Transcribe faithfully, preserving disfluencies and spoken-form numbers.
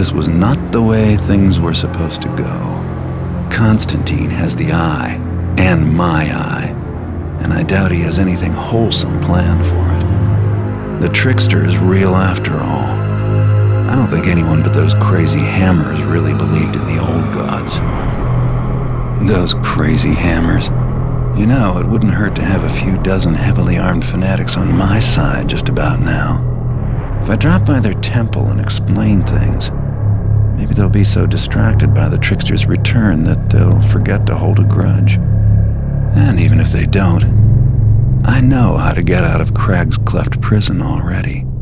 this was not the way things were supposed to go. Constantine has the eye, and my eye, and I doubt he has anything wholesome planned for it. The trickster is real after all. I don't think anyone but those crazy hammers really believed in the old gods. Those crazy hammers. You know, it wouldn't hurt to have a few dozen heavily armed fanatics on my side just about now. If I drop by their temple and explain things, maybe they'll be so distracted by the trickster's return that they'll forget to hold a grudge. And even if they don't, I know how to get out of Crag's Cleft prison already.